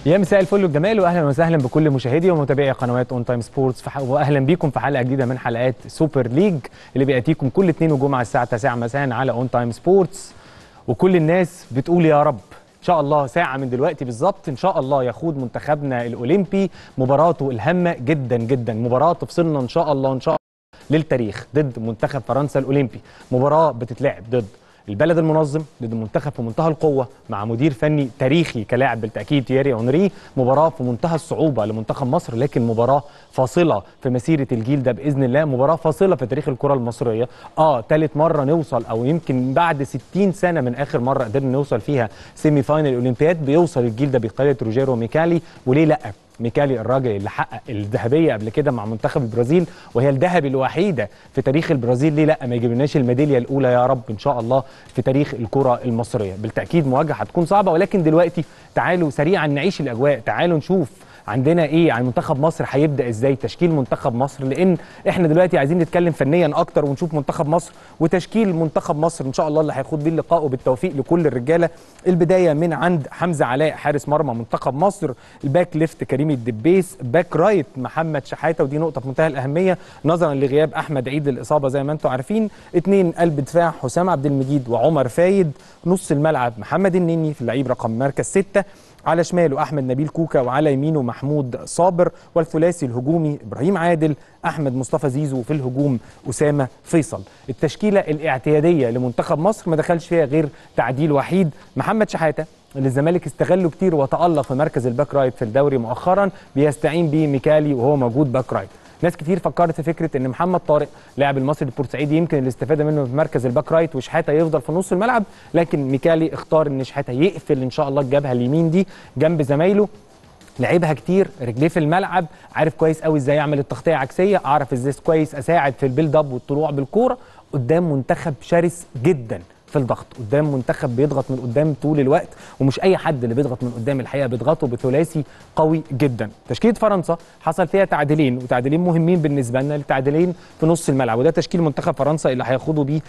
يا مساء الفل والجمال، واهلا وسهلا بكل مشاهدي ومتابعي قنوات اون تايم سبورتس، واهلا بيكم في حلقه جديده من حلقات سوبر ليج اللي بياتيكم كل اثنين وجمعه الساعه 9 مساء على اون تايم سبورتس. وكل الناس بتقول يا رب ان شاء الله ساعه من دلوقتي بالظبط ان شاء الله يخوض منتخبنا الاولمبي مباراته الهامه جدا جدا، مباراه تفصلنا ان شاء الله للتاريخ ضد منتخب فرنسا الاولمبي. مباراه بتتلعب ضد البلد المنظم، ضد منتخب في منتهى القوه مع مدير فني تاريخي كلاعب بالتاكيد تييري أونري. مباراه في منتهى الصعوبه لمنتخب مصر، لكن مباراه فاصله في مسيره الجيل ده باذن الله، مباراه فاصله في تاريخ الكره المصريه. ثالث مره نوصل، او يمكن بعد 60 سنه من اخر مره قدرنا نوصل فيها سيمي فاينل الاولمبياد، بيوصل الجيل ده بقياده روجيرو ميكالي. وليه لا؟ ميكالي الراجل اللي حقق الذهبيه قبل كده مع منتخب البرازيل، وهي الذهبي الوحيده في تاريخ البرازيل، ليه لا ما يجيبلناش الميداليه الاولى يا رب ان شاء الله في تاريخ الكره المصريه؟ بالتاكيد مواجهه هتكون صعبه، ولكن دلوقتي تعالوا سريعا نعيش الاجواء، تعالوا نشوف عندنا ايه عن منتخب مصر، هيبدا ازاي تشكيل منتخب مصر، لان احنا دلوقتي عايزين نتكلم فنيا اكتر ونشوف منتخب مصر وتشكيل منتخب مصر ان شاء الله اللي هيخوض بيه اللقاء، وبالتوفيق لكل الرجاله. البدايه من عند حمزه علاء حارس مرمى منتخب مصر، الباك ليفت كريم الدبيس، باك رايت محمد شحاته، ودي نقطه في منتهى الاهميه نظرا لغياب احمد عيد للاصابه زي ما انتم عارفين. 2 قلب دفاع حسام عبد المجيد وعمر فايد، نص الملعب محمد النني في اللعيب رقم مركز 6، على شماله احمد نبيل كوكا وعلى يمينه محمود صابر، والثلاثي الهجومي ابراهيم عادل احمد مصطفى زيزو، في الهجوم اسامه فيصل. التشكيله الاعتياديه لمنتخب مصر ما دخلش فيها غير تعديل وحيد، محمد شحاته اللي الزمالك استغله كتير وتالق في مركز الباك رايت في الدوري مؤخرا، بيستعين بيه ميكالي وهو موجود باك رايت. ناس كتير فكرت في فكره ان محمد طارق لاعب المصري البورسعيدي يمكن الاستفاده منه في مركز الباك رايت وشحاته يفضل في نص الملعب، لكن ميكالي اختار ان شحاته يقفل ان شاء الله الجبهه اليمين دي جنب زمايله. لعبها كتير، رجليه في الملعب، عارف كويس قوي ازاي يعمل التغطيه عكسيه، اعرف ازاي كويس اساعد في البيلد اب والطلوع بالكوره قدام منتخب شرس جدا في الضغط، قدام منتخب بيضغط من قدام طول الوقت، ومش اي حد اللي بيضغط من قدام الحقيقه، بيضغطوا بثلاثي قوي جدا. تشكيله فرنسا حصل فيها تعديلين، وتعديلين مهمين بالنسبه لنا، التعديلين في نص الملعب، وده تشكيل منتخب فرنسا اللي هيخوضوا بيه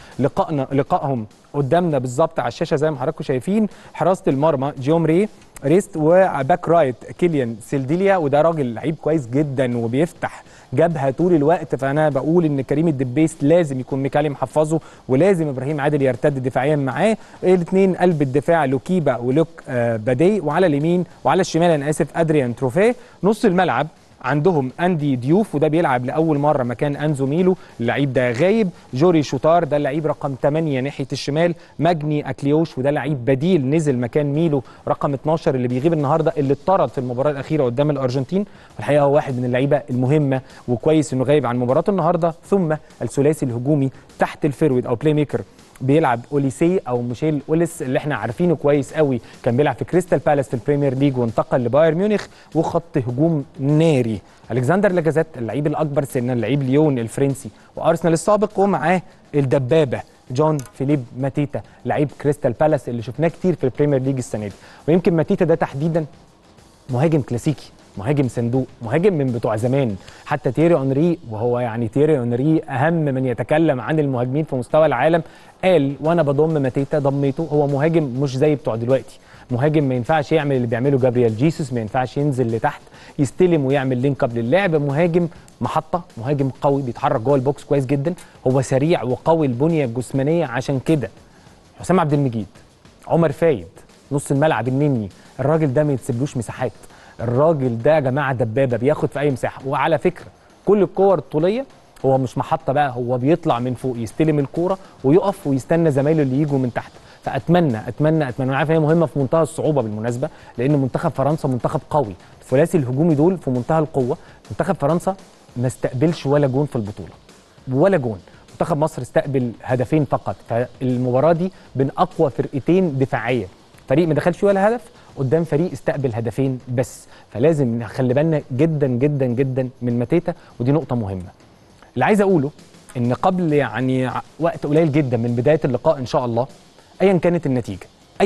لقائهم قدامنا بالظبط على الشاشه زي ما حضراتكم شايفين. حراسه المرمى جيومري ريست، وباك رايت كيليان سيلديليا، وده راجل لعيب كويس جدا وبيفتح جبهه طول الوقت، فانا بقول ان كريم الدبيس لازم يكون ميكالي محفظه، ولازم ابراهيم عادل يرتد دفاعيا معاه. الاثنين قلب الدفاع لوكيبا ولوك بادي، وعلى اليمين وعلى الشمال انا اسف ادريان تروفيه. نص الملعب عندهم اندي ديوف، وده بيلعب لاول مره مكان انزو ميلو، اللعيب ده غايب. جوري شوتار ده اللعيب رقم 8 ناحيه الشمال. مجني اكليوش وده لعيب بديل نزل مكان ميلو رقم 12 اللي بيغيب النهارده، اللي اتطرد في المباراه الاخيره قدام الارجنتين، والحقيقه هو واحد من اللعيبه المهمه وكويس انه غايب عن مباراه النهارده. ثم الثلاثي الهجومي تحت الفيرويد او بلاي ميكر بيلعب اوليسي او ميشيل اوليس اللي احنا عارفينه كويس قوي، كان بيلعب في كريستال بالاس في البريمير ليج وانتقل لبايرن ميونخ، وخط هجوم ناري الكسندر لاجازيت اللعيب الاكبر سنا، اللعيب ليون الفرنسي وارسنال السابق، ومعاه الدبابه جون فيليب ماتيتا لعيب كريستال بالاس اللي شفناه كتير في البريمير ليج السنه دي. ويمكن ماتيتا ده تحديدا مهاجم كلاسيكي، مهاجم صندوق، مهاجم من بتوع زمان، حتى تييري أونري، وهو يعني تييري أونري أهم من يتكلم عن المهاجمين في مستوى العالم، قال وأنا بضم ماتيتا ضميته، هو مهاجم مش زي بتوع دلوقتي، مهاجم ما ينفعش يعمل اللي بيعمله جابرييل جيسوس، ما ينفعش ينزل لتحت يستلم ويعمل لينك اب للعب، مهاجم محطه، مهاجم قوي بيتحرك جوه البوكس كويس جدا، هو سريع وقوي البنيه الجسمانيه. عشان كده حسام عبد المجيد، عمر فايد، نص الملعب النني، الراجل ده ما يتسيبلوش مساحات، الراجل ده يا جماعه دبابه بياخد في اي مساحه. وعلى فكره كل الكور الطوليه هو مش محطه بقى، هو بيطلع من فوق يستلم الكوره ويقف ويستنى زمايله اللي يجوا من تحت. فاتمنى اتمنى اتمنى، انا عارف هي مهمه في منتهى الصعوبه بالمناسبه، لان منتخب فرنسا منتخب قوي، الثلاثي الهجومي دول في منتهى القوه. منتخب فرنسا ما استقبلش ولا جون في البطوله، ولا جون. منتخب مصر استقبل هدفين فقط، فالمباراه دي بين اقوى فرقتين دفاعيا، فريق ما دخلش ولا هدف قدام فريق استقبل هدفين بس، فلازم نخلي بالنا جدا جدا جدا من ماتيتا، ودي نقطه مهمه. اللي عايز اقوله ان قبل يعني وقت قليل جدا من بدايه اللقاء ان شاء الله، ايا كانت النتيجه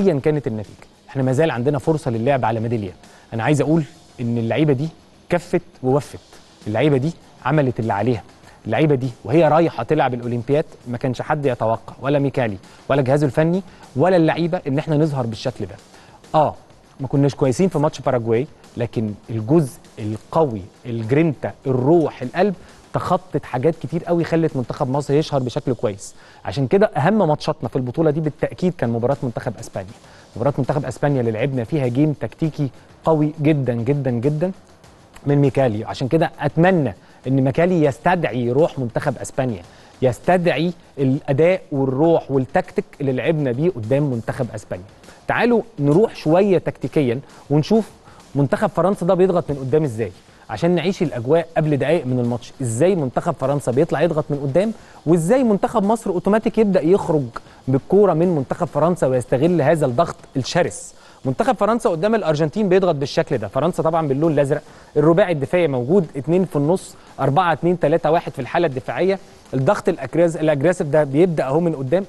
احنا ما زال عندنا فرصه للعب على ميداليه. انا عايز اقول ان اللعيبه دي كفت ووفت، اللعيبه دي عملت اللي عليها، اللعيبه دي وهي رايحه تلعب الاولمبياد ما كانش حد يتوقع، ولا ميكالي ولا جهازه الفني ولا اللعيبه، ان احنا نظهر بالشكل ده. ما كناش كويسين في ماتش باراجواي، لكن الجزء القوي، الجرينتا، الروح، القلب، تخطت حاجات كتير قوي خلت منتخب مصر يشهر بشكل كويس. عشان كده اهم ماتشاتنا في البطوله دي بالتاكيد كان مباراه منتخب اسبانيا. مباراه منتخب اسبانيا اللي لعبنا فيها جيم تكتيكي قوي جدا جدا جدا من ميكالي. عشان كده اتمنى ان ميكالي يستدعي روح منتخب اسبانيا، يستدعي الاداء والروح والتكتيك اللي لعبنا بيه قدام منتخب اسبانيا. تعالوا نروح شويه تكتيكيا ونشوف منتخب فرنسا ده بيضغط من قدام ازاي، عشان نعيش الاجواء قبل دقائق من الماتش. ازاي منتخب فرنسا بيطلع يضغط من قدام، وازاي منتخب مصر اوتوماتيك يبدا يخرج بالكوره من منتخب فرنسا ويستغل هذا الضغط الشرس. منتخب فرنسا قدام الارجنتين بيضغط بالشكل ده. فرنسا طبعا باللون الازرق، الرباعي الدفاعي موجود، 2 في النص، 4 2 3 1 في الحاله الدفاعيه. الضغط الاجريسيف ده بيبدا اهو من قدام.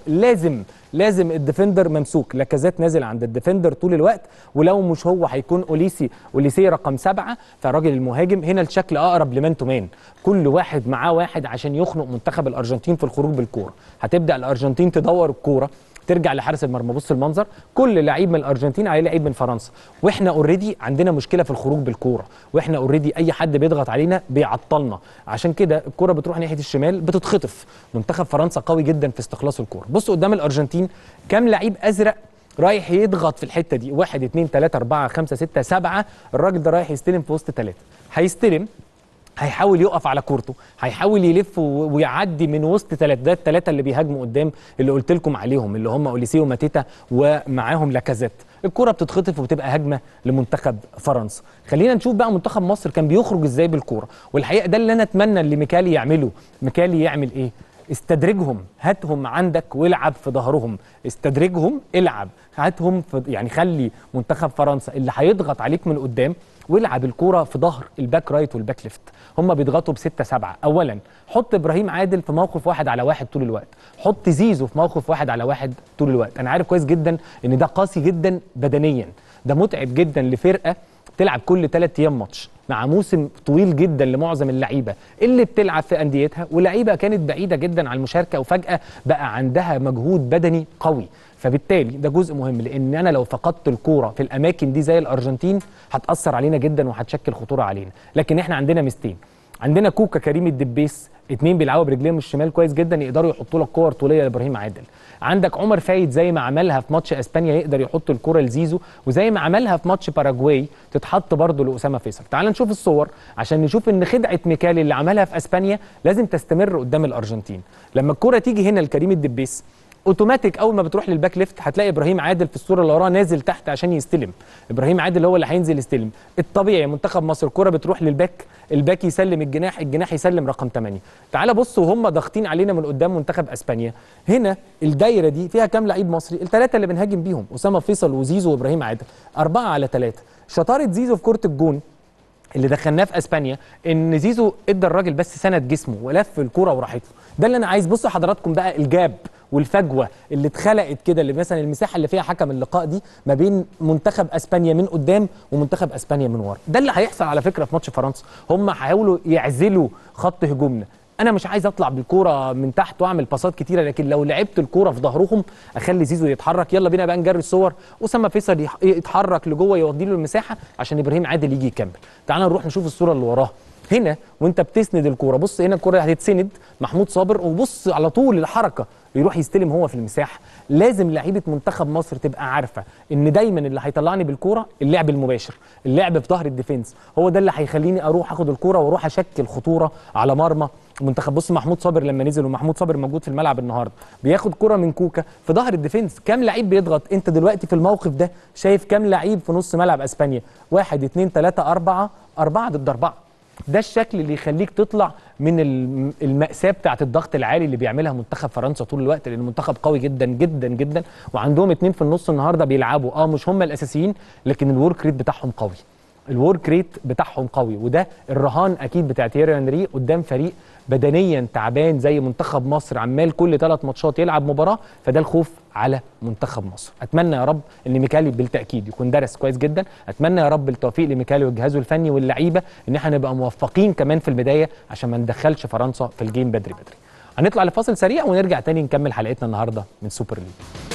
لازم الديفندر ممسوك، لاكازيت نازل عند الديفندر طول الوقت، ولو مش هو هيكون اوليسي رقم 7، فالراجل المهاجم هنا الشكل اقرب لمان تو مان، كل واحد معاه واحد عشان يخنق منتخب الارجنتين في الخروج بالكوره. هتبدا الارجنتين تدور الكوره، ترجع لحارس المرمى. بص المنظر، كل لعيب من الارجنتين عليه لعيب من فرنسا، واحنا اوريدي عندنا مشكله في الخروج بالكوره، واحنا اوريدي اي حد بيضغط علينا بيعطلنا. عشان كده الكوره بتروح ناحيه الشمال بتتخطف. منتخب فرنسا قوي جدا في استخلاص الكوره. بص قدام الارجنتين كام لعيب ازرق رايح يضغط في الحته دي، 1 2 3 4 5 6 7. الراجل ده رايح يستلم في وسط 3، هيستلم، هيحاول يقف على كورته، هيحاول يلف ويعدي من وسط 3. ده الثلاثه اللي بيهاجموا قدام اللي قلت لكم عليهم، اللي هم اوليسي وماتيتا ومعاهم لاكازيت. الكره بتتخطف وبتبقى هجمه لمنتخب فرنسا. خلينا نشوف بقى منتخب مصر كان بيخرج ازاي بالكوره، والحقيقه ده اللي انا اتمنى اللي ميكالي يعمله. ميكالي يعمل ايه؟ استدرجهم، هاتهم عندك والعب في ظهرهم، استدرجهم، العب، هاتهم في، يعني خلي منتخب فرنسا اللي هيضغط عليك من قدام والعب الكوره في ظهر الباك رايت والباك ليفت. هم بيضغطوا ب6 7. اولا حط ابراهيم عادل في موقف 1 على 1 طول الوقت، حط زيزو في موقف 1 على 1 طول الوقت. انا عارف كويس جدا ان ده قاسي جدا بدنيا، ده متعب جدا لفرقه تلعب كل 3 ايام ماتش، مع موسم طويل جدا لمعظم اللعيبه اللي بتلعب في انديتها، ولعيبه كانت بعيده جدا عن المشاركه وفجاه بقى عندها مجهود بدني قوي. فبالتالي ده جزء مهم، لان انا لو فقدت الكوره في الاماكن دي زي الارجنتين هتاثر علينا جدا وهتشكل خطوره علينا. لكن احنا عندنا ميزتين، عندنا كوكا، كريم الدبيس، 2 بيلعبوا برجليهم الشمال كويس جدا، يقدروا يحطوا لك كور طوليه لابراهيم عادل. عندك عمر فايد زي ما عملها في ماتش اسبانيا يقدر يحط الكره لزيزو، وزي ما عملها في ماتش باراجواي تتحط برضه لاسامه فيصل. تعال نشوف الصور عشان نشوف ان خدعه ميكالي اللي عملها في اسبانيا لازم تستمر قدام الارجنتين. لما الكره تيجي هنا لكريم الدبيس اوتوماتيك اول ما بتروح للباك ليفت هتلاقي ابراهيم عادل في الصوره اللي وراها نازل تحت عشان يستلم. ابراهيم عادل هو اللي هينزل يستلم. الطبيعي منتخب مصر الكره بتروح للباك، الباك يسلم الجناح، الجناح يسلم رقم 8. تعال بصوا وهم ضاغطين علينا من قدام منتخب اسبانيا، هنا الدايره دي فيها كام لعيب مصري؟ الثلاثه اللي بنهاجم بيهم، اسامه فيصل وزيزو وابراهيم عادل، 4 على 3. شطاره زيزو في كره الجون اللي دخلناه في اسبانيا ان زيزو ادى الراجل بس سند جسمه ولف الكوره وراحت له. ده اللي انا عايز. بصوا حضراتكم بقى الجاب والفجوه اللي اتخلقت كده، اللي مثلا المساحه اللي فيها حكم اللقاء دي ما بين منتخب اسبانيا من قدام ومنتخب اسبانيا من ورا. ده اللي هيحصل على فكره في ماتش فرنسا. هم هيحاولوا يعزلوا خط هجومنا. انا مش عايز اطلع بالكوره من تحت واعمل باصات كتيره، لكن لو لعبت الكوره في ظهرهم اخلي زيزو يتحرك. يلا بينا بقى نجري الصور. اسامه فيصل يتحرك لجوه يودي له المساحه عشان ابراهيم عادل يجي يكمل. تعال نروح نشوف الصوره اللي وراها هنا وانت بتسند الكوره. بص هنا الكوره هتتسند محمود صابر، وبص على طول الحركه يروح يستلم هو في المساحه. لازم لعيبه منتخب مصر تبقى عارفه ان دايما اللي هيطلعني بالكوره اللعب المباشر، اللعب في ظهر الديفنس، هو ده اللي هيخليني اروح اخد الكوره واروح اشكل خطوره على مرمى منتخب. بص محمود صابر لما نزل، ومحمود صابر موجود في الملعب النهارده، بياخد كوره من كوكا في ظهر الديفنس. كام لعيب بيضغط انت دلوقتي في الموقف ده؟ شايف كام لعيب في نص ملعب اسبانيا؟ 1 2 3 4 4 ضد 4. ده الشكل اللي يخليك تطلع من المأساة بتاعت الضغط العالي اللي بيعملها منتخب فرنسا طول الوقت، لأن المنتخب قوي جدا جدا جدا، وعندهم 2 في النص النهارده بيلعبوا مش هم الأساسيين، لكن الورك ريت بتاعهم قوي. الورك ريت بتاعهم قوي، وده الرهان اكيد بتاع تييري هنري قدام فريق بدنيا تعبان زي منتخب مصر، عمال كل 3 ماتشات يلعب مباراه، فده الخوف على منتخب مصر. اتمنى يا رب ان ميكالي بالتاكيد يكون درس كويس جدا، اتمنى يا رب التوفيق لميكالي وجهازه الفني واللعيبه ان احنا نبقى موفقين كمان في البدايه عشان ما ندخلش فرنسا في الجيم بدري بدري. هنطلع لفاصل سريع ونرجع تاني نكمل حلقتنا النهارده من سوبر ليج.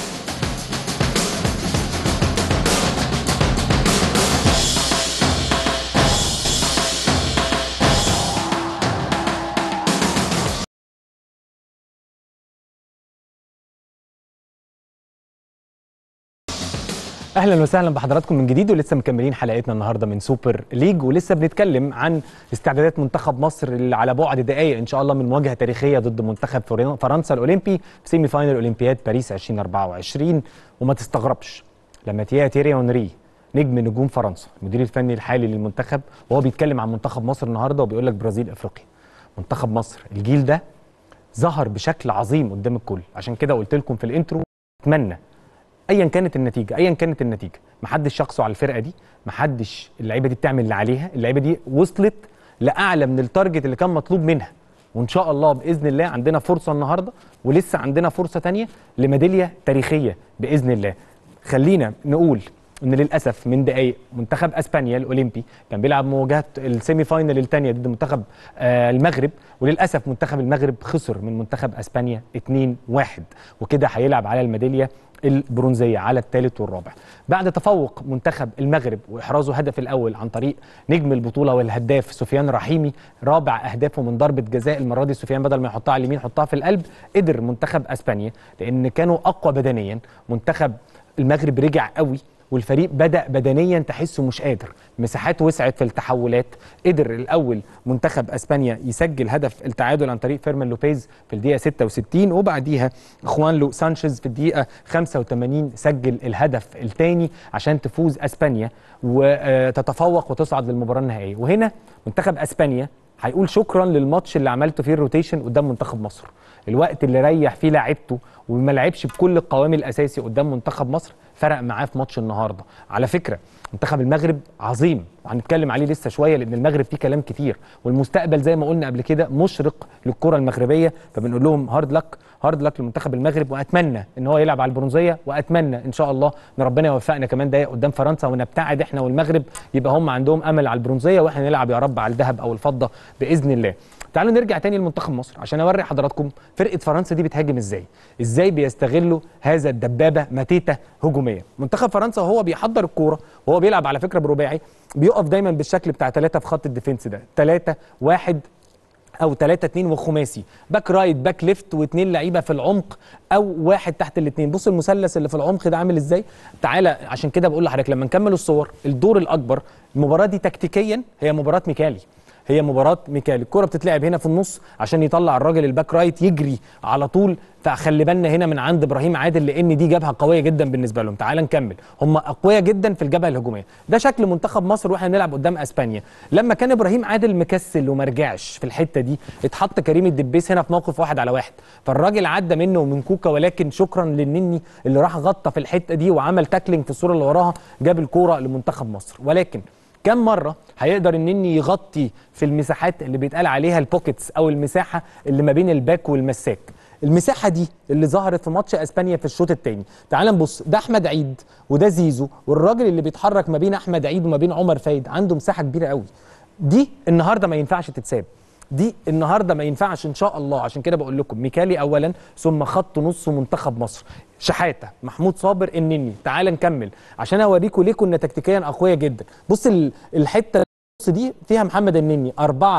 اهلا وسهلا بحضراتكم من جديد، ولسه مكملين حلقتنا النهارده من سوبر ليج، ولسه بنتكلم عن استعدادات منتخب مصر اللي على بعد دقائق ان شاء الله من مواجهه تاريخيه ضد منتخب فرنسا الاولمبي في سيمي فاينل اولمبياد باريس 2024. وما تستغربش لما تيري اونري نجم نجوم فرنسا المدير الفني الحالي للمنتخب وهو بيتكلم عن منتخب مصر النهارده وبيقول لك برازيل افريقيا. منتخب مصر الجيل ده ظهر بشكل عظيم قدام الكل، عشان كده قلت لكم في الانترو اتمنى ايا كانت النتيجه محدش شخصه على الفرقه دي، محدش اللعيبه دي بتعمل اللي عليها، اللعيبه دي وصلت لاعلى من التارجت اللي كان مطلوب منها، وان شاء الله باذن الله عندنا فرصه النهارده ولسه عندنا فرصه ثانيه لميداليه تاريخيه باذن الله. خلينا نقول ان للاسف من دقائق منتخب اسبانيا الاولمبي كان بيلعب مواجهه السيمي فاينل الثانيه ضد منتخب المغرب، وللاسف منتخب المغرب خسر من منتخب اسبانيا 2-1، وكده هيلعب على الميداليه البرونزيه على الثالث والرابع بعد تفوق منتخب المغرب واحرازه هدف الاول عن طريق نجم البطوله والهداف سفيان رحيمي، رابع اهدافه من ضربه جزاء. المره دي سفيان بدل ما يحطها على اليمين حطها في القلب. قدر منتخب اسبانيا لان كانوا اقوى بدنيا، منتخب المغرب رجع قوي والفريق بدأ بدنيا تحسه مش قادر، مساحات وسعت في التحولات. قدر الأول منتخب أسبانيا يسجل هدف التعادل عن طريق فيرمان لوبيز في الدقيقة 66، وبعديها خوانلو سانشيز في الدقيقة 85 سجل الهدف الثاني عشان تفوز أسبانيا وتتفوق وتصعد للمباراة النهائية. وهنا منتخب أسبانيا هيقول شكرا للماتش اللي عملته فيه الروتيشن قدام منتخب مصر، الوقت اللي ريح فيه لاعيبته وما لعبش بكل القوام الاساسي قدام منتخب مصر فرق معاه في ماتش النهارده. على فكره منتخب المغرب عظيم وهنتكلم عليه لسه شويه لان المغرب فيه كلام كتير، والمستقبل زي ما قلنا قبل كده مشرق للكره المغربيه، فبنقول لهم هارد لك لمنتخب المغرب، واتمنى ان هو يلعب على البرونزيه، واتمنى ان شاء الله ان ربنا يوفقنا كمان دقايق قدام فرنسا ونبتعد احنا والمغرب، يبقى هم عندهم امل على البرونزيه واحنا نلعب يا رب على الذهب او الفضه باذن الله. تعالوا نرجع تاني لمنتخب مصر عشان اوري حضراتكم فرقه فرنسا دي بتهاجم ازاي بيستغلوا هذا الدبابه ماتيتا هجوميا. منتخب فرنسا وهو بيحضر الكوره وهو بيلعب على فكره برباعي بيقف دايما بالشكل بتاع 3 في خط الديفنس ده، 3-1 او 3-2 وخماسي، باك رايت باك ليفت واثنين لعيبه في العمق او واحد تحت الاثنين. بص المثلث اللي في العمق ده عامل ازاي. تعالى عشان كده بقول لحضرتك لما نكمل الصور الدور الاكبر المباراه دي تكتيكيا هي مباراه ميكالي، الكرة بتتلعب هنا في النص عشان يطلع الراجل الباك رايت يجري على طول، فخلي بالنا هنا من عند ابراهيم عادل لان دي جبهه قويه جدا بالنسبه لهم. تعال نكمل، هم اقوياء جدا في الجبهه الهجوميه. ده شكل منتخب مصر واحنا بنلعب قدام اسبانيا. لما كان ابراهيم عادل مكسل وما رجعش في الحته دي اتحط كريم الدبيس هنا في موقف 1 على 1، فالراجل عدى منه ومن كوكا، ولكن شكرا للنني اللي راح غطى في الحته دي وعمل تاكلينج في الصوره اللي وراها جاب الكوره لمنتخب مصر. ولكن كم مرة هيقدر النني يغطي في المساحات اللي بيتقال عليها البوكيتس أو المساحة اللي ما بين الباك والمساك؟ المساحة دي اللي ظهرت في ماتش أسبانيا في الشوط الثاني. تعال نبص، ده أحمد عيد وده زيزو، والراجل اللي بيتحرك ما بين أحمد عيد وما بين عمر فايد عنده مساحة كبيرة قوي. دي النهاردة ما ينفعش تتساب، دي النهارده ما ينفعش ان شاء الله. عشان كده بقول لكم ميكالي اولا ثم خط نص منتخب مصر، شحاته، محمود صابر، النني. تعال نكمل عشان اوريكم ليه كنا تكتيكيا اقوياء جدا. بص الحته النص دي فيها محمد النني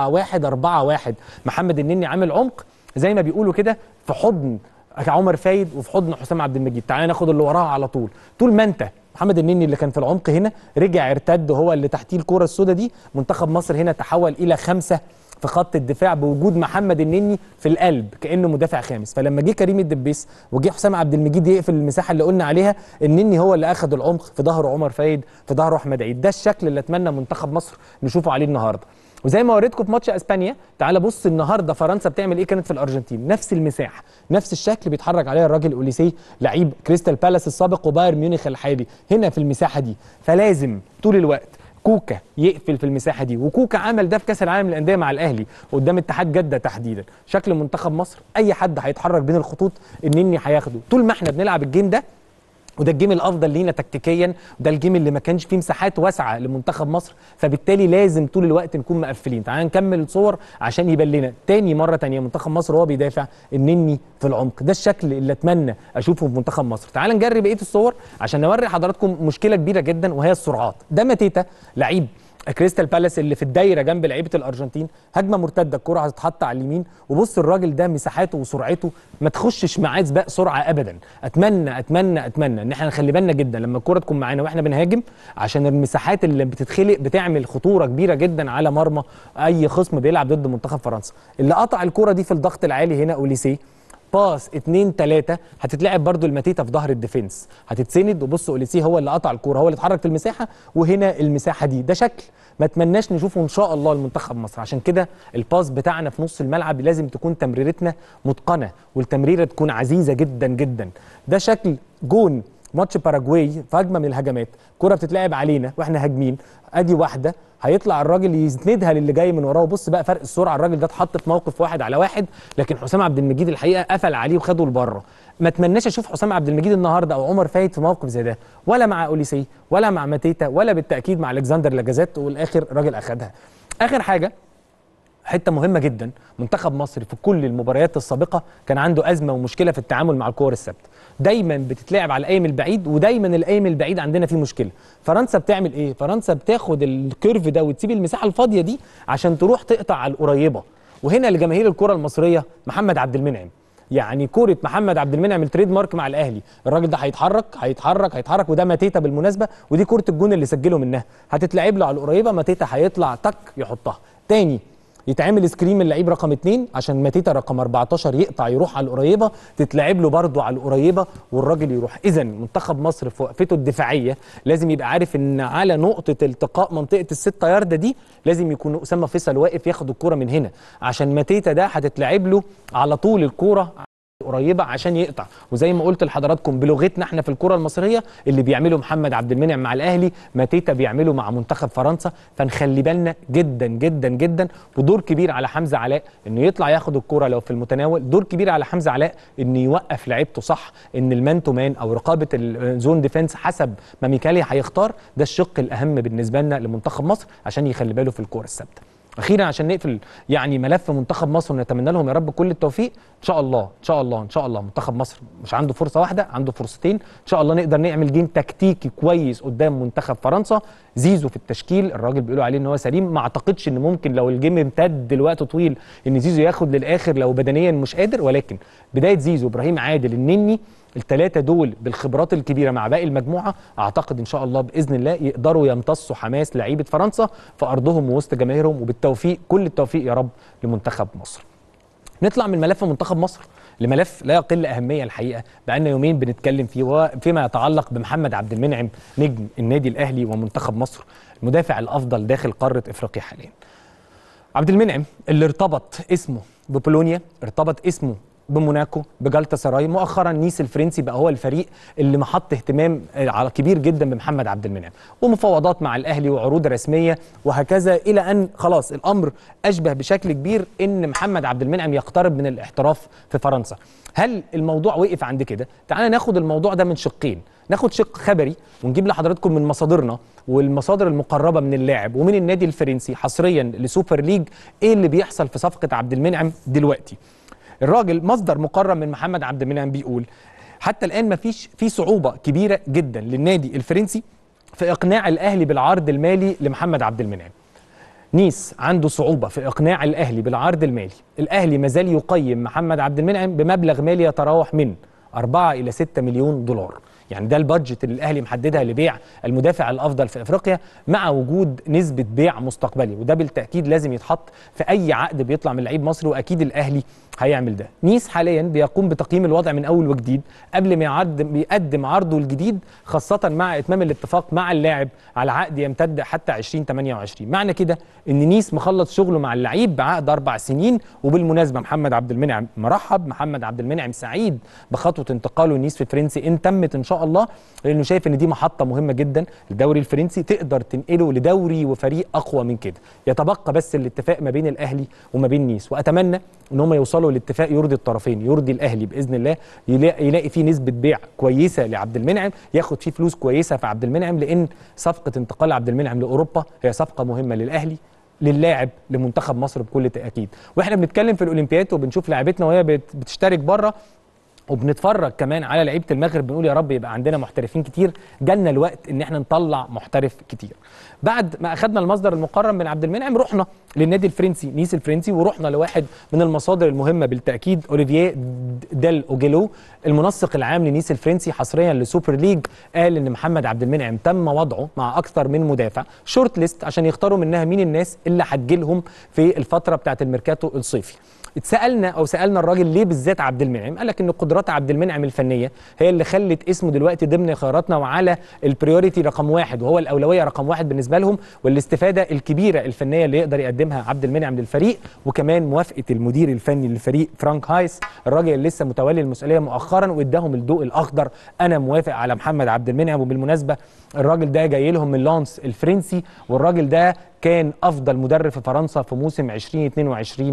4-1 محمد النني عامل عمق زي ما بيقولوا كده في حضن عمر فايد وفي حضن حسام عبد المجيد. تعال ناخد اللي وراها على طول ما انت محمد النني اللي كان في العمق هنا رجع ارتد هو اللي تحتيه الكوره السوداء دي. منتخب مصر هنا تحول الى 5 في خط الدفاع بوجود محمد النني في القلب كانه مدافع خامس. فلما جه كريم الدبيس وجه حسام عبد المجيد يقفل المساحه اللي قلنا عليها، النني هو اللي اخذ العمق في ظهر عمر فايد في ظهر احمد عيد. ده الشكل اللي اتمنى منتخب مصر نشوفه عليه النهارده. وزي ما وريتكم في ماتش اسبانيا، تعال بص النهارده فرنسا بتعمل ايه كانت في الارجنتين، نفس المساحه نفس الشكل بيتحرك عليها الراجل اوليسيه لعيب كريستال بالاس السابق وبايرن ميونخ الحالي هنا في المساحه دي. فلازم طول الوقت كوكا يقفل في المساحه دي، وكوكا عمل ده في كاس العالم للانديه مع الاهلي قدام اتحاد جده تحديدا. شكل منتخب مصر اي حد هيتحرك بين الخطوط النني هياخده. طول ما احنا بنلعب الجيم ده، وده الجيم الافضل لينا تكتيكيا، وده الجيم اللي ما كانش فيه مساحات واسعه لمنتخب مصر، فبالتالي لازم طول الوقت نكون مقفلين. تعال نكمل الصور عشان يبان لنا مره ثانيه منتخب مصر وهو بيدافع النني في العمق. ده الشكل اللي اتمنى اشوفه في منتخب مصر. تعال نجرب بقيه الصور عشان نوري حضراتكم مشكله كبيره جدا وهي السرعات. ده ماتيتا لعيب كريستال بالاس اللي في الدايره جنب لعيبه الارجنتين، هجمه مرتده الكره هتتحط على اليمين، وبص الراجل ده مساحاته وسرعته ما تخشش معاه سباق سرعه ابدا. اتمنى اتمنى اتمنى ان احنا نخلي بالنا جدا لما الكره تكون معانا واحنا بنهاجم، عشان المساحات اللي بتتخلق بتعمل خطوره كبيره جدا على مرمى اي خصم بيلعب ضد منتخب فرنسا. اللي قطع الكره دي في الضغط العالي هنا اوليسيه، باس 2 3 هتتلعب برضو الماتيتا في ظهر الديفنس، هتتسند، وبص اوليسيه هو اللي قطع الكوره، هو اللي اتحرك في المساحه، وهنا المساحه دي ده شكل ما اتمناش نشوفه ان شاء الله لمنتخب مصر. عشان كده الباس بتاعنا في نص الملعب لازم تكون تمريرتنا متقنه، والتمريره تكون عزيزه جدا جدا. ده شكل جون ماتش باراجواي في هجمه من الهجمات، كره بتتلعب علينا واحنا هاجمين، ادي واحده هيطلع الراجل يسندها للي جاي من وراه، وبص بقى فرق السرعه، الراجل ده اتحط في موقف 1 على 1، لكن حسام عبد المجيد الحقيقه قفل عليه وخده لبره. ما اتمناش اشوف حسام عبد المجيد النهارده او عمر فايد في موقف زي ده، ولا مع اوليسي ولا مع ماتيتا ولا بالتاكيد مع الكسندر لاجازات، والاخر الراجل اخدها. اخر حاجه حته مهمه جدا، منتخب مصر في كل المباريات السابقه كان عنده ازمه ومشكله في التعامل مع الكور الثابته، دايما بتتلعب على القايم البعيد، ودايما القايم البعيد عندنا فيه مشكله. فرنسا بتعمل ايه؟ فرنسا بتاخد الكيرف ده وتسيب المساحه الفاضيه دي عشان تروح تقطع على القريبه، وهنا لجماهير الكره المصريه محمد عبد المنعم، يعني كوره محمد عبد المنعم التريد مارك مع الاهلي، الراجل ده هيتحرك هيتحرك هيتحرك، وده ماتيتا بالمناسبه، ودي كوره الجون اللي سجله منها، هتتلعب له على القريبه، ماتيتا هيطلع تك يحطها تاني، يتعمل سكرين من اللعيب رقم 2 عشان ماتيتا رقم 14 يقطع يروح على القريبه، تتلعب له برده على القريبه والراجل يروح. اذا منتخب مصر في وقفته الدفاعيه لازم يبقى عارف ان على نقطه التقاء منطقه ال6 يارده دي لازم يكون اسامه فيصل واقف ياخد الكوره من هنا، عشان ماتيتا ده هتتلعب له على طول الكوره قريبه عشان يقطع. وزي ما قلت لحضراتكم بلغتنا احنا في الكره المصريه، اللي بيعمله محمد عبد المنعم مع الاهلي ماتيتا بيعمله مع منتخب فرنسا، فنخلي بالنا جدا جدا جدا. ودور كبير على حمزه علاء انه يطلع ياخد الكوره لو في المتناول، دور كبير على حمزه علاء انه يوقف لعيبته صح، ان المان تو مان او رقابه الزون ديفense حسب ما ميكالي هيختار، ده الشق الاهم بالنسبه لنا لمنتخب مصر عشان يخلي باله في الكوره الثابته. اخيرا عشان نقفل يعني ملف منتخب مصر ونتمنى لهم يا رب كل التوفيق، ان شاء الله ان شاء الله ان شاء الله منتخب مصر مش عنده فرصه واحده، عنده فرصتين، ان شاء الله نقدر نعمل جيم تكتيكي كويس قدام منتخب فرنسا. زيزو في التشكيل، الراجل بيقولوا عليه ان هو سليم، ما اعتقدش ان ممكن لو الجيم امتد لوقت طويل ان زيزو ياخد للاخر لو بدنيا مش قادر، ولكن بدايه زيزو ابراهيم عادل النني الثلاثه دول بالخبرات الكبيره مع باقي المجموعه، اعتقد ان شاء الله باذن الله يقدروا يمتصوا حماس لعيبه فرنسا في ارضهم ووسط جماهيرهم، وبالتوفيق كل التوفيق يا رب لمنتخب مصر. نطلع من ملف منتخب مصر لملف لا يقل اهميه الحقيقه، بقالنا يومين بنتكلم فيه، وفيما يتعلق بمحمد عبد المنعم نجم النادي الاهلي ومنتخب مصر، المدافع الافضل داخل قاره افريقيا حاليا. عبد المنعم اللي ارتبط اسمه ببولونيا، ارتبط اسمه بموناكو، بجالتا سراي، مؤخرا نيس الفرنسي بقى هو الفريق اللي محط اهتمام على كبير جدا بمحمد عبد المنعم، ومفاوضات مع الاهلي وعروض رسميه وهكذا، الى ان خلاص الامر اشبه بشكل كبير ان محمد عبد المنعم يقترب من الاحتراف في فرنسا. هل الموضوع وقف عند كده؟ تعالى ناخد الموضوع ده من شقين، ناخد شق خبري ونجيب لحضراتكم من مصادرنا والمصادر المقربه من اللاعب ومن النادي الفرنسي حصريا لسوبر ليج ايه اللي بيحصل في صفقه عبد المنعم دلوقتي. الراجل مصدر مقرب من محمد عبد المنعم بيقول حتى الآن مفيش في صعوبة كبيرة جدا للنادي الفرنسي في إقناع الأهلي بالعرض المالي لمحمد عبد المنعم. نيس عنده صعوبة في إقناع الأهلي بالعرض المالي، الأهلي مازال يقيم محمد عبد المنعم بمبلغ مالي يتراوح من 4 إلى 6 مليون دولار، يعني ده البادجت اللي الاهلي محددها لبيع المدافع الافضل في افريقيا، مع وجود نسبه بيع مستقبلي، وده بالتاكيد لازم يتحط في اي عقد بيطلع من لعيب مصري، واكيد الاهلي هيعمل ده. نيس حاليا بيقوم بتقييم الوضع من اول وجديد قبل ما يقدم عرضه الجديد، خاصه مع اتمام الاتفاق مع اللاعب على عقد يمتد حتى 2028. معنى كده ان نيس مخلص شغله مع اللعيب بعقد 4 سنين. وبالمناسبه محمد عبد المنعم مرحب، محمد عبد المنعم سعيد بخطوه انتقاله لنيس في الفرنسي ان تمت ان شاء الله، لانه شايف ان دي محطه مهمه جدا للدوري الفرنسي تقدر تنقله لدوري وفريق اقوى من كده. يتبقى بس الاتفاق ما بين الاهلي وما بين نيس، واتمنى ان هم يوصلوا لاتفاق يرضي الطرفين، يرضي الاهلي باذن الله، يلاقي فيه نسبه بيع كويسه لعبد المنعم، ياخد فيه فلوس كويسه في عبد المنعم، لان صفقه انتقال عبد المنعم لاوروبا هي صفقه مهمه للاهلي، للاعب، لمنتخب مصر بكل تاكيد. واحنا بنتكلم في الاولمبياد وبنشوف لاعبتنا وهي بتشترك بره، وبنتفرج كمان على لعيبه المغرب، بنقول يا رب يبقى عندنا محترفين كتير. جالنا الوقت ان احنا نطلع محترف كتير. بعد ما اخذنا المصدر المقرب من عبد المنعم، رحنا للنادي الفرنسي نيس الفرنسي، ورحنا لواحد من المصادر المهمه بالتاكيد، اوليفييه ديل اوجيلو المنسق العام لنيس الفرنسي حصريا للسوبر ليج، قال ان محمد عبد المنعم تم وضعه مع اكثر من مدافع شورت ليست عشان يختاروا منها مين الناس اللي هتجيلهم في الفتره بتاعه الميركاتو الصيفي. سالنا الراجل ليه بالذات عبد المنعم؟ قال لك ان قدرات عبد المنعم الفنيه هي اللي خلت اسمه دلوقتي ضمن خياراتنا وعلى البريوريتي رقم واحد، وهو الاولويه رقم واحد بالنسبه لهم، والاستفاده الكبيره الفنيه اللي يقدر يقدمها عبد المنعم للفريق، وكمان موافقه المدير الفني للفريق فرانك هايس، الراجل اللي لسه متولي المسؤوليه مؤخرا، واداهم الضوء الاخضر، انا موافق على محمد عبد المنعم. وبالمناسبه الراجل ده جاي لهم من لانس الفرنسي، والراجل ده كان افضل مدرب في فرنسا في موسم 2022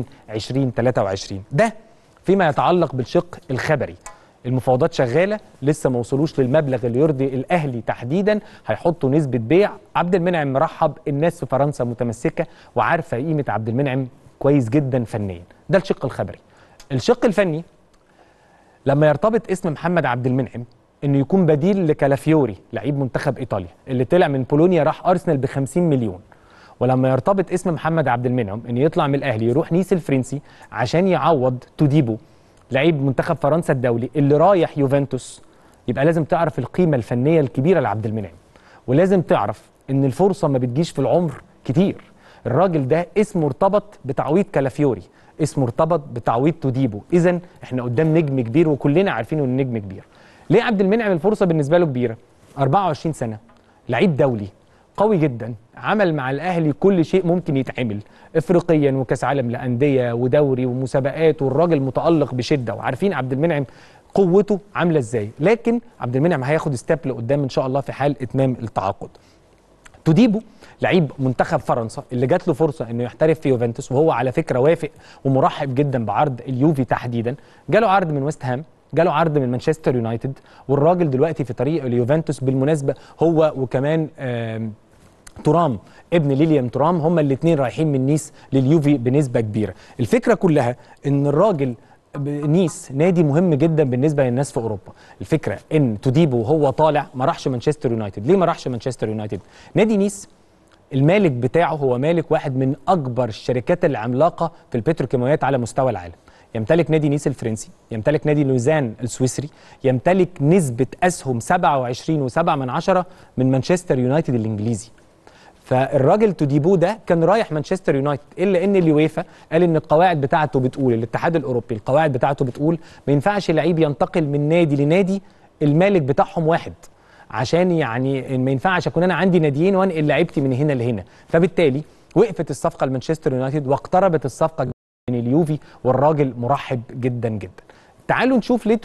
2023. ده فيما يتعلق بالشق الخبري. المفاوضات شغاله، لسه ما وصلوش للمبلغ اللي يرضي الاهلي تحديدا، هيحطوا نسبه بيع. عبد المنعم مرحب، الناس في فرنسا متمسكه وعارفه قيمه عبد المنعم كويس جدا فنيا. ده الشق الخبري. الشق الفني، لما يرتبط اسم محمد عبد المنعم انه يكون بديل لكالافيوري لعيب منتخب ايطاليا اللي طلع من بولونيا راح ارسنال ب 50 مليون، ولما يرتبط اسم محمد عبد المنعم انه يطلع من الاهلي يروح نيس الفرنسي عشان يعوض توديبو لعيب منتخب فرنسا الدولي اللي رايح يوفنتوس، يبقى لازم تعرف القيمه الفنيه الكبيره لعبد المنعم، ولازم تعرف ان الفرصه ما بتجيش في العمر كتير. الراجل ده اسمه ارتبط بتعويض كالافيوري، اسمه ارتبط بتعويض توديبو، اذا احنا قدام نجم كبير وكلنا عارفين انه نجم كبير. ليه عبد المنعم الفرصه بالنسبه له كبيره؟ 24 سنه، لعيب دولي قوي جدا، عمل مع الاهلي كل شيء ممكن يتعمل افريقيا وكاس عالم لانديه ودوري ومسابقات، والراجل متالق بشده، وعارفين عبد المنعم قوته عامله ازاي. لكن عبد المنعم هياخد ستيب لقدام ان شاء الله في حال اتمام التعاقد. توديبو لعيب منتخب فرنسا اللي جات له فرصه انه يحترف في يوفنتوس، وهو على فكره وافق ومرحب جدا بعرض اليوفي تحديدا. جاله عرض من ويست هام، جاله عرض من مانشستر يونايتد، والراجل دلوقتي في طريقه ليوفنتوس. بالمناسبه هو وكمان ترام ابن ليليان ترام، هما الاثنين رايحين من نيس لليوفي بنسبه كبيره. الفكره كلها ان الراجل نيس نادي مهم جدا بالنسبه للناس في اوروبا. الفكره ان توديبو وهو طالع ما راحش مانشستر يونايتد. ليه ما راحش مانشستر يونايتد؟ نادي نيس المالك بتاعه هو مالك واحد من اكبر الشركات العملاقه في البتروكيماويات على مستوى العالم. يمتلك نادي نيس الفرنسي، يمتلك نادي لوزان السويسري، يمتلك نسبه اسهم 27.7% من مانشستر يونايتد الانجليزي. فالراجل توديبو ده كان رايح مانشستر يونايتد، الا ان اليويفا قال ان القواعد بتاعته بتقول، الاتحاد الاوروبي القواعد بتاعته بتقول ما ينفعش لعيب ينتقل من نادي لنادي المالك بتاعهم واحد، عشان يعني ما ينفعش اكون انا عندي ناديين وانقل لعيبتي من هنا لهنا. فبالتالي وقفت الصفقه لمانشستر يونايتد واقتربت الصفقه من اليوفي، والراجل مرحب جدا جدا. تعالوا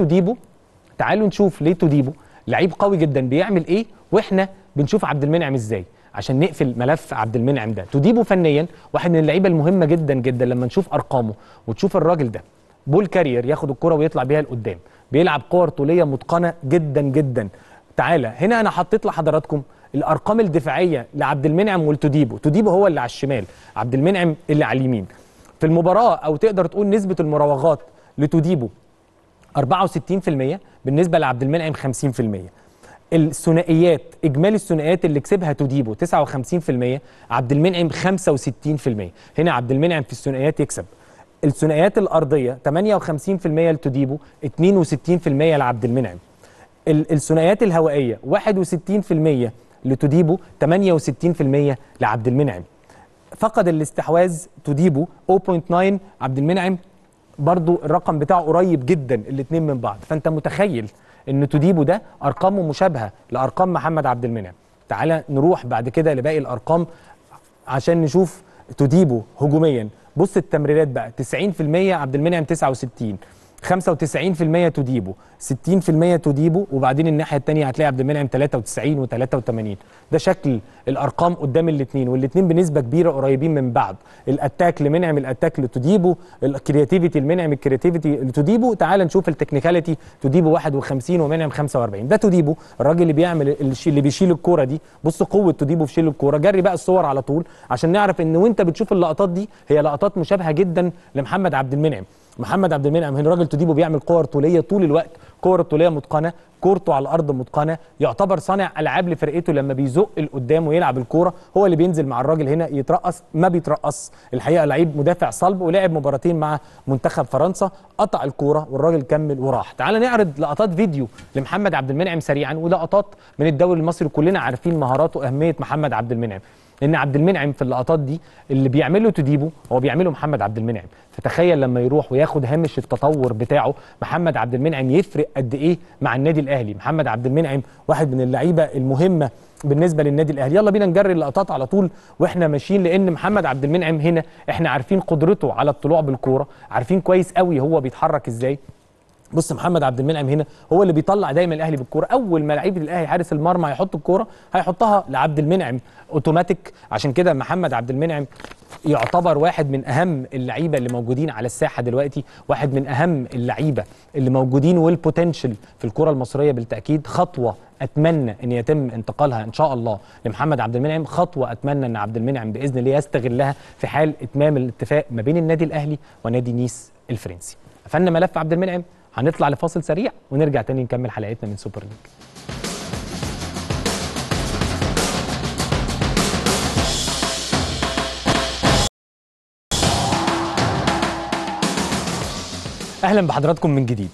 نشوف ليه توديبو لعيب قوي جدا بيعمل ايه، واحنا بنشوف عبد المنعم ازاي عشان نقفل ملف عبد المنعم ده. توديبو فنيا واحد من اللعيبه المهمه جدا جدا. لما نشوف ارقامه وتشوف الراجل ده بول كارير، ياخد الكره ويطلع بيها لقدام، بيلعب كور طوليه متقنه جدا جدا. تعالى هنا انا حطيت لحضراتكم الارقام الدفاعيه لعبد المنعم ولتوديبو. توديبو هو اللي على الشمال، عبد المنعم اللي على اليمين. في المباراه او تقدر تقول نسبه المراوغات لتوديبو 64%، بالنسبه لعبد المنعم 50%. الثنائيات، اجمالي الثنائيات اللي كسبها توديبو 59%، عبد المنعم 65%. هنا عبد المنعم في الثنائيات يكسب. الثنائيات الارضيه 58% لتوديبو، 62% لعبد المنعم. الثنائيات الهوائيه 61% لتوديبو، 68% لعبد المنعم. فقد الاستحواذ توديبو 0.9، عبد المنعم برضو الرقم بتاعه قريب جدا الاثنين من بعض. فانت متخيل ان توديبو ده ارقامه مشابهه لارقام محمد عبد المنعم. تعالى نروح بعد كده لباقي الارقام عشان نشوف توديبو هجوميا. بص التمريرات بقى 90%، عبد المنعم 69، 95% توديبو، 60% توديبو، وبعدين الناحيه الثانيه هتلاقي عبد المنعم 93 و83. ده شكل الارقام قدام الاثنين، والاثنين بنسبه كبيره قريبين من بعض. الاتاك لمنعم، الاتاك لتوديبو، الكرياتيفيتي لمنعم، الكرياتيفيتي لتوديبو. تعال نشوف التكنيكاليتي، توديبو 51 ومنعم 45. ده توديبو الراجل اللي بيعمل اللي بيشيل الكوره دي. بص قوه توديبو في شيل الكوره. جري بقى الصور على طول عشان نعرف ان وانت بتشوف اللقطات دي هي لقطات مشابهه جدا لمحمد عبد المنعم. محمد عبد المنعم هنا راجل تديبه بيعمل كور طوليه طول الوقت، كور طوليه متقنه، كورته على الارض متقنه، يعتبر صانع العاب لفرقته لما بيزق لقدام ويلعب الكوره هو اللي بينزل مع الراجل هنا يترقص، ما بيترقص الحقيقه، لعيب مدافع صلب، ولعب مباراتين مع منتخب فرنسا، قطع الكوره والراجل كمل وراح. تعال نعرض لقطات فيديو لمحمد عبد المنعم سريعا، ولقطات من الدوري المصري، كلنا عارفين مهاراته واهميه محمد عبد المنعم. لان عبد المنعم في اللقطات دي اللي بيعمله تديبو هو بيعمله محمد عبد المنعم، فتخيل لما يروح وياخد هامش التطور بتاعه محمد عبد المنعم يفرق قد ايه مع النادي الاهلي. محمد عبد المنعم واحد من اللعيبه المهمه بالنسبه للنادي الاهلي. يلا بينا نجري اللقطات على طول واحنا ماشيين، لان محمد عبد المنعم هنا احنا عارفين قدرته على الطلوع بالكوره، عارفين كويس قوي هو بيتحرك ازاي. بص محمد عبد المنعم هنا هو اللي بيطلع دايما الاهلي بالكوره، اول ما لعيبه الاهلي حارس المرمى هيحط الكوره هيحطها لعبد المنعم اوتوماتيك. عشان كده محمد عبد المنعم يعتبر واحد من اهم اللعيبه اللي موجودين على الساحه دلوقتي، واحد من اهم اللعيبه اللي موجودين والبوتنشال في الكره المصريه بالتاكيد. خطوه اتمنى ان يتم انتقالها ان شاء الله لمحمد عبد المنعم، خطوه اتمنى ان عبد المنعم باذن الله يستغلها في حال اتمام الاتفاق ما بين النادي الاهلي ونادي نيس الفرنسي. قفلنا ملف عبد المنعم، هنطلع لفاصل سريع ونرجع تاني نكمل حلقتنا من سوبر ليج. اهلا بحضراتكم من جديد.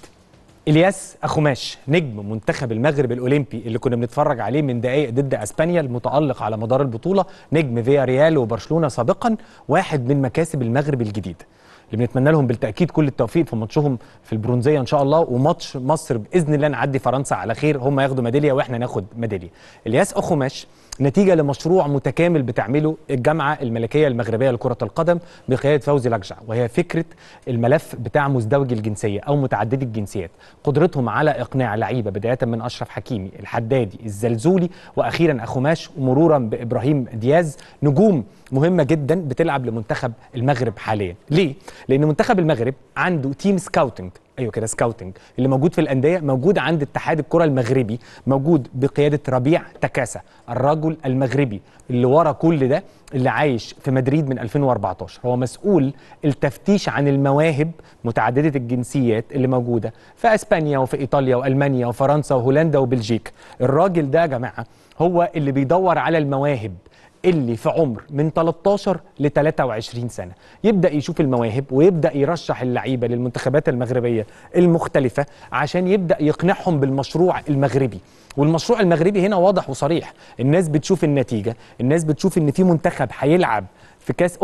الياس اخوماش نجم منتخب المغرب الاولمبي اللي كنا بنتفرج عليه من دقائق ضد اسبانيا، المتالق على مدار البطوله، نجم فيا ريال وبرشلونه سابقا، واحد من مكاسب المغرب الجديده اللي بنتمنى لهم بالتاكيد كل التوفيق في ماتشهم في البرونزيه ان شاء الله، وماتش مصر باذن الله نعدي فرنسا على خير، هم ياخدوا ميداليه واحنا ناخد ميداليه. الياس اخوماش نتيجه لمشروع متكامل بتعمله الجامعه الملكيه المغربيه لكره القدم بقياده فوزي لقجع، وهي فكره الملف بتاع مزدوجي الجنسيه او متعددي الجنسيات، قدرتهم على اقناع لعيبه بدايه من اشرف حكيمي، الحدادي، الزلزولي، واخيرا اخوماش، ومرورا بابراهيم دياز، نجوم مهمه جدا بتلعب لمنتخب المغرب حاليا. ليه؟ لان منتخب المغرب عنده تيم سكاوتنج، ايوه كده سكاوتنج، اللي موجود في الانديه موجود عند اتحاد الكره المغربي، موجود بقياده ربيع تكاسه، الرجل المغربي اللي ورا كل ده، اللي عايش في مدريد من 2014، هو مسؤول التفتيش عن المواهب متعدده الجنسيات اللي موجوده في اسبانيا وفي ايطاليا والمانيا وفرنسا وهولندا وبلجيكا. الراجل ده يا جماعه هو اللي بيدور على المواهب اللي في عمر من 13 ل 23 سنة، يبدأ يشوف المواهب ويبدأ يرشح اللعيبة للمنتخبات المغربية المختلفة عشان يبدأ يقنعهم بالمشروع المغربي. والمشروع المغربي هنا واضح وصريح، الناس بتشوف النتيجة، الناس بتشوف ان في منتخب هيلعب في كاس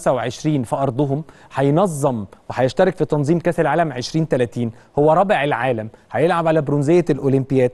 25 في ارضهم، هينظم وهيشترك في تنظيم كاس العالم 2030، هو رابع العالم، هيلعب على برونزية الاولمبياد.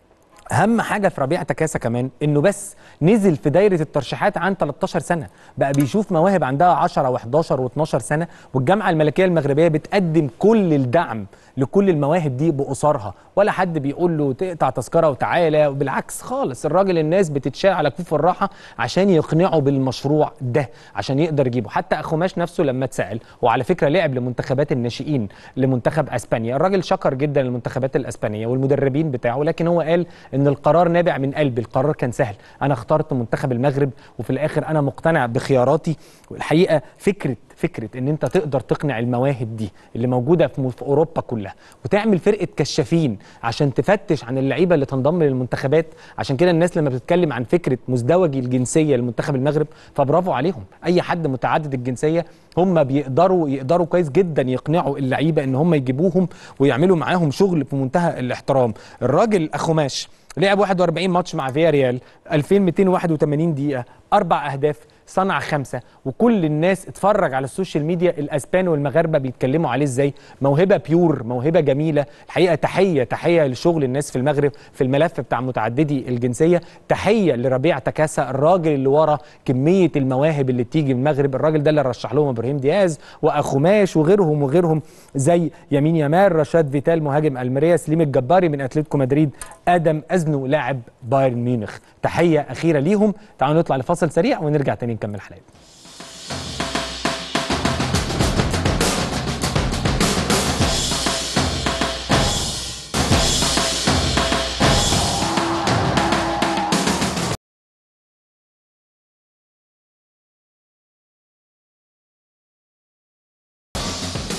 اهم حاجه في ربيع تكاسه كمان انه بس نزل في دايره الترشيحات عن 13 سنه، بقى بيشوف مواهب عندها 10 و11 و12 سنه، والجامعه الملكيه المغربيه بتقدم كل الدعم لكل المواهب دي بأسرها، ولا حد بيقول له تقطع تذكره وتعالى، بالعكس خالص، الراجل الناس بتتشال على كفوف الراحه عشان يقنعوا بالمشروع ده عشان يقدر يجيبه. حتى اخوماش نفسه لما اتسال، وعلى فكره لعب لمنتخبات الناشئين لمنتخب اسبانيا، الراجل شكر جدا المنتخبات الاسبانيه والمدربين بتاعه، لكن هو قال ان القرار نابع من قلبي، القرار كان سهل، انا اخترت منتخب المغرب وفي الاخر انا مقتنع بخياراتي. والحقيقه فكره ان انت تقدر تقنع المواهب دي اللي موجوده في اوروبا كلها، وتعمل فرقه كشافين عشان تفتش عن اللعيبه اللي تنضم للمنتخبات. عشان كده الناس لما بتتكلم عن فكره مزدوجي الجنسيه لمنتخب المغرب فبرافو عليهم، اي حد متعدد الجنسيه هم يقدروا كويس جدا يقنعوا اللعيبه ان هم يجيبوهم ويعملوا معاهم شغل في منتهى الاحترام. الراجل اخوماش لعب 41 ماتش مع فيا ريال، 2281 دقيقه، 4 اهداف، صنع 5، وكل الناس اتفرج على السوشيال ميديا الاسبان والمغاربه بيتكلموا عليه ازاي، موهبه بيور، موهبه جميله. الحقيقه تحيه لشغل الناس في المغرب في الملف بتاع متعددي الجنسيه، تحيه لربيع تكاسه، الراجل اللي ورا كميه المواهب اللي بتيجي من المغرب، الراجل ده اللي رشح لهم ابراهيم دياز واخوماش وغيرهم زي يمين يامال، رشاد فيتال مهاجم الميريا، سليم الجباري من اتلتيكو مدريد، ادم ازنو لاعب بايرن ميونخ. تحيه اخيره ليهم. تعالوا نطلع لفاصل سريع ونرجع تاني نكمل حلقتنا.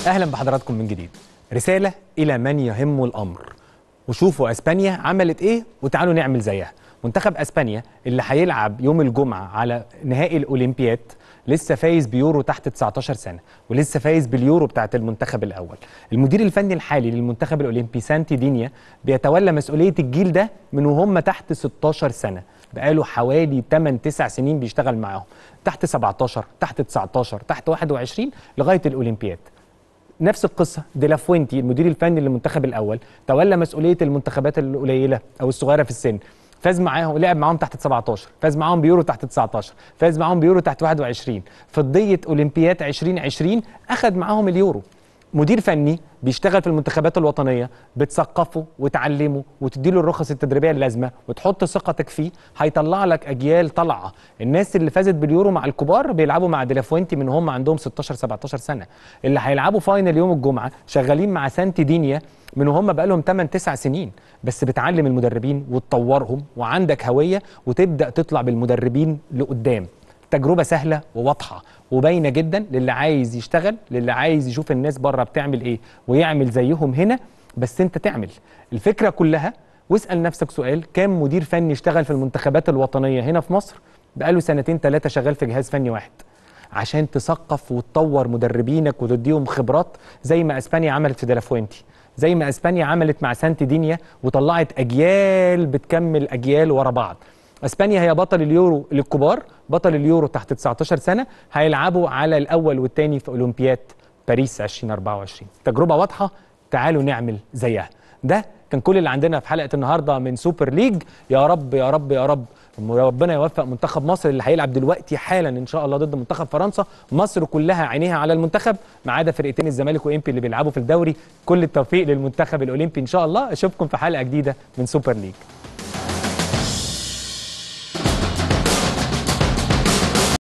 اهلا بحضراتكم من جديد. رساله الى من يهم الامر، وشوفوا اسبانيا عملت ايه وتعالوا نعمل زيها. منتخب اسبانيا اللي هيلعب يوم الجمعه على نهائي الاولمبياد لسه فايز بيورو تحت 19 سنه، ولسه فايز باليورو بتاعت المنتخب الاول. المدير الفني الحالي للمنتخب الاولمبي سانتي دينيا بيتولى مسؤوليه الجيل ده من وهم تحت 16 سنه، بقاله حوالي 8-9 سنين بيشتغل معاهم، تحت 17 تحت 19 تحت 21 لغايه الاولمبياد. نفس القصه ديلافوينتي المدير الفني للمنتخب الاول تولى مسؤوليه المنتخبات القليله او الصغيره في السن، فاز معاهم، لعب معاهم تحت 17، فاز معاهم بيورو تحت 19، فاز معاهم بيورو تحت 21، فضيه اولمبياد 2020 اخذ معاهم اليورو. مدير فني بيشتغل في المنتخبات الوطنيه، بتثقفه وتعلمه وتديله الرخص التدريبيه اللازمه وتحط ثقتك فيه، هيطلع لك اجيال طالعه. الناس اللي فازت باليورو مع الكبار بيلعبوا مع ديلافوينتي من هم عندهم 16 17 سنه، اللي هيلعبوا فاينل يوم الجمعه شغالين مع سانتي دينيا من وهم بقى لهم 8-9 سنين، بس بتعلم المدربين وتطورهم وعندك هويه وتبدا تطلع بالمدربين لقدام. تجربه سهله وواضحه وباينه جدا للي عايز يشتغل، للي عايز يشوف الناس بره بتعمل ايه ويعمل زيهم هنا، بس انت تعمل الفكره كلها. واسال نفسك سؤال، كام مدير فني اشتغل في المنتخبات الوطنيه هنا في مصر بقاله 2-3 شغال في جهاز فني واحد، عشان تثقف وتطور مدربينك وتديهم خبرات زي ما اسبانيا عملت في ديلافوينتي، زي ما اسبانيا عملت مع سانتي دينيا وطلعت اجيال بتكمل اجيال ورا بعض. اسبانيا هي بطل اليورو للكبار، بطل اليورو تحت 19 سنه، هيلعبوا على الاول والثاني في اولمبياد باريس 2024. تجربه واضحه، تعالوا نعمل زيها. ده كان كل اللي عندنا في حلقه النهارده من سوبر ليج. يا رب يا رب يا رب ربنا يوفق منتخب مصر اللي هيلعب دلوقتي حالا ان شاء الله ضد منتخب فرنسا. مصر كلها عينيها على المنتخب ما عدا فرقتين الزمالك وامبي اللي بيلعبوا في الدوري. كل التوفيق للمنتخب الاولمبي ان شاء الله. اشوفكم في حلقه جديده من سوبر ليج.